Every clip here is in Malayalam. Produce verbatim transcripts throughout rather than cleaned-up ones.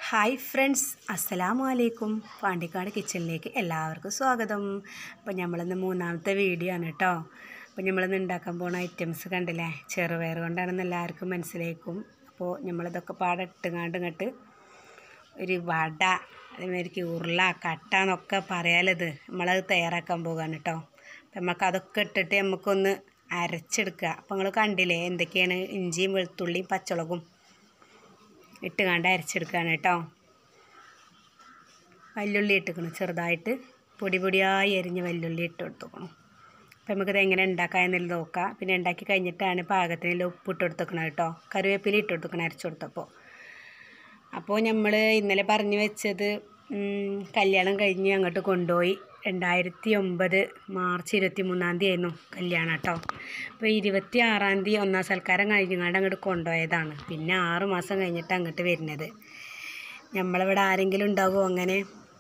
ഹായ് ഫ്രണ്ട്സ്, അസ്സലാമു അലൈക്കും. പാണ്ടിക്കാട് കിച്ചണിലേക്ക് എല്ലാവർക്കും സ്വാഗതം. അപ്പോൾ നമ്മളിന്ന് മൂന്നാമത്തെ വീഡിയോ ആണ് കേട്ടോ. അപ്പോൾ നമ്മളിന്ന് ഉണ്ടാക്കാൻ പോകുന്ന ഐറ്റംസ് കണ്ടില്ലേ, ചെറുപയർ കൊണ്ടാണെന്ന് എല്ലാവർക്കും മനസ്സിലാക്കും. അപ്പോൾ നമ്മളിതൊക്കെ പാടെ ഇട്ടുങ്ങാണ്ട് ഇങ്ങോട്ട് ഒരു വട, അതേമാതിരിക്ക് ഉരുള കട്ട എന്നൊക്കെ പറയാലത് നമ്മളത് തയ്യാറാക്കാൻ പോകാണ് കേട്ടോ. അപ്പം നമുക്ക് അതൊക്കെ ഇട്ടിട്ട് നമുക്കൊന്ന് അരച്ചെടുക്കുക. അപ്പോൾ നിങ്ങൾ കണ്ടില്ലേ എന്തൊക്കെയാണ് ഇഞ്ചിയും വെളുത്തുള്ളിയും പച്ചമുളകും ഇട്ട് കണ്ട് അരച്ചെടുക്കുകയാണ് കേട്ടോ. വല്ലുള്ളി ഇട്ടിക്കണം, ചെറുതായിട്ട് പൊടി പൊടിയായി എരിഞ്ഞ് വല്ലുള്ളി ഇട്ട് കൊടുക്കണം. അപ്പോൾ നമുക്കിത് എങ്ങനെ ഉണ്ടാക്കാം എന്നുള്ളത് നോക്കാം. പിന്നെ ഉണ്ടാക്കി കഴിഞ്ഞിട്ടാണ് പാകത്തിന് ഉപ്പിട്ട് കൊടുത്തേക്കണം കേട്ടോ. കറിവേപ്പില ഇട്ട് കൊടുക്കണം അരച്ചു കൊടുത്തപ്പോൾ. അപ്പോൾ നമ്മൾ ഇന്നലെ പറഞ്ഞു വെച്ചത് കല്യാണം കഴിഞ്ഞ് അങ്ങോട്ട് കൊണ്ടുപോയി. രണ്ടായിരത്തി ഒമ്പത് മാർച്ച് ഇരുപത്തി മൂന്നാം തീയതി ആയിരുന്നു കല്യാണം കേട്ടോ. അപ്പോൾ ഇരുപത്തി ആറാം തീയതി ഒന്നാം സൽക്കാരം കഴിഞ്ഞങ്ങാണ്ട് അങ്ങോട്ട് കൊണ്ടുപോയതാണ്. പിന്നെ ആറ് മാസം കഴിഞ്ഞിട്ട് അങ്ങോട്ട് വരുന്നത്. നമ്മളിവിടെ ആരെങ്കിലും ഉണ്ടാകുമോ അങ്ങനെ?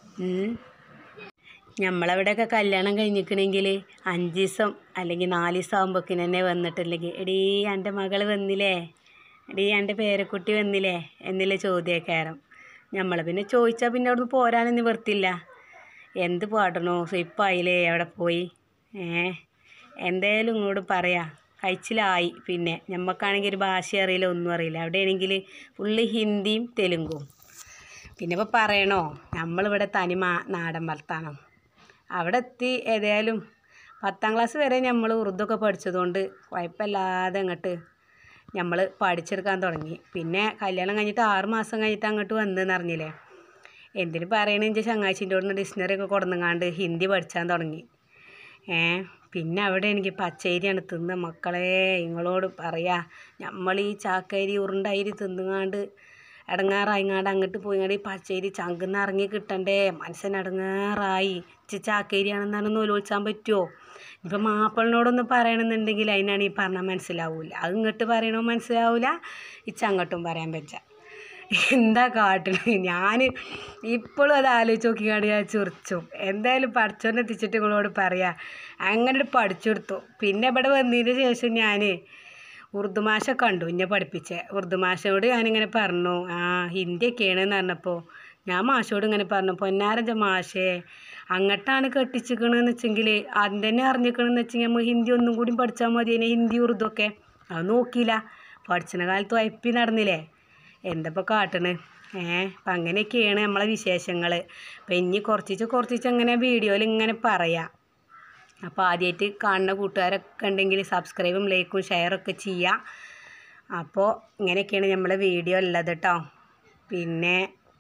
നമ്മളവിടെയൊക്കെ കല്യാണം കഴിഞ്ഞിരിക്കണമെങ്കിൽ അഞ്ച് ദിവസം അല്ലെങ്കിൽ നാല് ദിവസം ആകുമ്പോഴേക്കിന് തന്നെ വന്നിട്ടില്ലെങ്കിൽ എടീ എൻ്റെ മകൾ വന്നില്ലേ, എടീ എൻ്റെ പേരക്കുട്ടി വന്നില്ലേ എന്നില്ല ചോദ്യമൊക്കെയായിരുന്നു. നമ്മൾ പിന്നെ ചോദിച്ചാൽ പിന്നെ അവിടുന്ന് പോരാനും നിവർത്തില്ല. എന്ത് പാടണോ സ്വയിപ്പായില്ലേ എവിടെ പോയി ഏ എന്തായാലും ഇങ്ങോട്ട് പറയാം. കഴിച്ചിലായി. പിന്നെ നമുക്കാണെങ്കിൽ ഒരു ഭാഷ അറിയില്ല, ഒന്നും അറിയില്ല. അവിടെയാണെങ്കിൽ ഫുള്ള് ഹിന്ദിയും തെലുങ്കും. പിന്നെ ഇപ്പോൾ പറയണോ, നമ്മളിവിടെ തനി മാ നാടൻ വർത്താനം. അവിടെ എത്തി. ഏതായാലും പത്താം ക്ലാസ് വരെ നമ്മൾ ഉറുദൊക്കെ പഠിച്ചതുകൊണ്ട് കുഴപ്പമില്ലാതെ അങ്ങോട്ട് നമ്മൾ പഠിച്ചെടുക്കാൻ തുടങ്ങി. പിന്നെ കല്യാണം കഴിഞ്ഞിട്ട് ആറ് മാസം കഴിഞ്ഞിട്ട് അങ്ങോട്ട് വന്നതെന്ന് അറിഞ്ഞില്ലേ. എന്തിനു പറയണ എൻ്റെ ചങ്ങാഴ്ചൻ്റെ അവിടെ നിന്ന് ഡിക്ഷണറി ഒക്കെ കൊടുന്നങ്ങാണ്ട് ഹിന്ദി പഠിച്ചാൻ തുടങ്ങി. ഏ പിന്നെ അവിടെ എനിക്ക് പച്ചരിയാണ് തിന്ന മക്കളെ. നിങ്ങളോട് പറയാ, നമ്മൾ ഈ ചാക്കരി ഉരുണ്ടരി തിന്നുങ്ങാണ്ട് ഇടങ്ങാറായിങ്ങാണ്ട് അങ്ങോട്ട് പോയിങ്ങാണ്ട് ഈ പച്ചരി ചങ്കുന്ന് ഇറങ്ങി കിട്ടണ്ടേ. മനസ്സിന് ഇടങ്ങാറായി. ചാക്കരിയാണെന്നാണ് നൂലോത്സാൻ പറ്റുമോ? ഇപ്പം മാപ്പിളിനോടൊന്ന് പറയണമെന്നുണ്ടെങ്കിൽ അതിനാണ് ഈ പറഞ്ഞാൽ മനസ്സിലാവില്ല. അത് ഇങ്ങോട്ട് പറയണോ മനസ്സിലാവില്ല, ഇച്ചങ്ങോട്ടും പറയാൻ പറ്റുക. എന്താ കാട്ടണത്? ഞാൻ ഇപ്പോഴും അത് ആലോചിച്ച് നോക്കിക്കാണ്ട് ഞാൻ ചിരിച്ചും. എന്തായാലും പഠിച്ചോണ്ട് എത്തിച്ചിട്ട് നിങ്ങളോട് പറയാം. അങ്ങനെ പഠിച്ചെടുത്തു. പിന്നെ ഇവിടെ വന്നതിന് ശേഷം ഞാൻ ഉറുദു മാഷ കണ്ടു എന്നെ പഠിപ്പിച്ചേ. ഉറുദു മാഷോട് ഞാനിങ്ങനെ പറഞ്ഞു, ആ ഹിന്ദിയൊക്കെയാണെന്ന് പറഞ്ഞപ്പോൾ ഞാൻ മാഷോട് ഇങ്ങനെ പറഞ്ഞു, പൊന്നാരഞ്ച മാഷേ അങ്ങോട്ടാണ് കെട്ടിച്ചിക്കണമെന്ന് വെച്ചെങ്കിൽ ആദ്യം തന്നെ അറിഞ്ഞിക്കണമെന്ന് വെച്ചെങ്കിൽ നമ്മൾ ഹിന്ദി ഒന്നും കൂടി പഠിച്ചാൽ മതി. അതിനെ ഹിന്ദി ഉറുദു ഒക്കെ അത് നോക്കിയില്ല. പഠിച്ചിന കാലത്ത് വയപ്പി നടന്നില്ലേ. എന്തപ്പോൾ കാട്ടണ് ഏ അപ്പം അങ്ങനെയൊക്കെയാണ് നമ്മളെ വിശേഷങ്ങൾ. അപ്പം ഇനി കുറച്ചിച്ച് കുറച്ചിച്ച് അങ്ങനെ വീഡിയോയിൽ ഇങ്ങനെ പറയാം. അപ്പോൾ ആദ്യമായിട്ട് കാണുന്ന കൂട്ടുകാരൊക്കെ ഉണ്ടെങ്കിൽ സബ്സ്ക്രൈബും ലൈക്കും ഷെയറൊക്കെ ചെയ്യുക. അപ്പോൾ ഇങ്ങനെയൊക്കെയാണ് നമ്മളെ വീഡിയോ ഉള്ളത് കേട്ടോ. പിന്നെ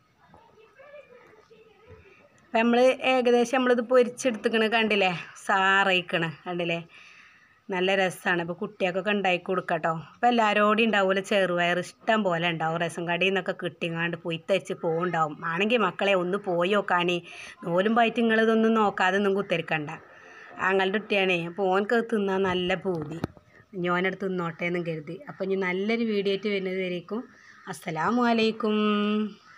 അപ്പം നമ്മൾ ഏകദേശം നമ്മളിത് പൊരിച്ചെടുത്തിക്കണ് കണ്ടില്ലേ, സാറയിക്കണ് കണ്ടില്ലേ, നല്ല രസമാണ്. അപ്പോൾ കുട്ടികൾക്കൊക്കെ ഉണ്ടാക്കി കൊടുക്കാം കേട്ടോ. അപ്പോൾ എല്ലാവരോടും ഉണ്ടാവില്ല ചെറുപയർ ഇഷ്ടം പോലെ ഉണ്ടാവും. റേഷൻ കടയിൽ നിന്നൊക്കെ കിട്ടിങ്ങാണ്ട് പോയി തയ്ച്ച് പോകുന്നുണ്ടാവും. ആണെങ്കിൽ മക്കളെ ഒന്ന് പോയി നോക്കാണേ. നൂലും പായിട്ട് നിങ്ങളിതൊന്നും നോക്കാതെ ഒന്നും കുത്തിരിക്കണ്ട. ആങ്ങളുടെ കുട്ടിയാണേ. അപ്പോൾ ഓനക്ക് തിന്നാൻ നല്ല പൂതി. ഞാനെടുത്ത് തിന്നോട്ടെ എന്നും കരുതി. അപ്പോൾ ഇനി നല്ലൊരു വീഡിയോ ആയിട്ട് വരുന്നത് വരേക്കും അസ്സലാമു അലൈക്കും.